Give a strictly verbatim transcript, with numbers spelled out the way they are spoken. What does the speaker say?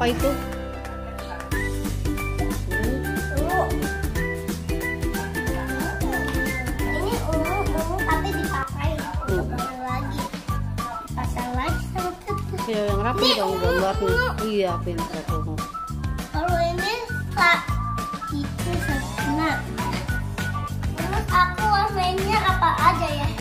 apa itu? Ungu. Ini ungu, ungu tapi dipakai untuk makan lagi. Pasang lagi sama tutup. Ya yang rapi Ini dong ungu, gambarnya. ungu. Iya pintar ungu. Kalau ini tak itu nah. Terus aku warnanya apa aja ya?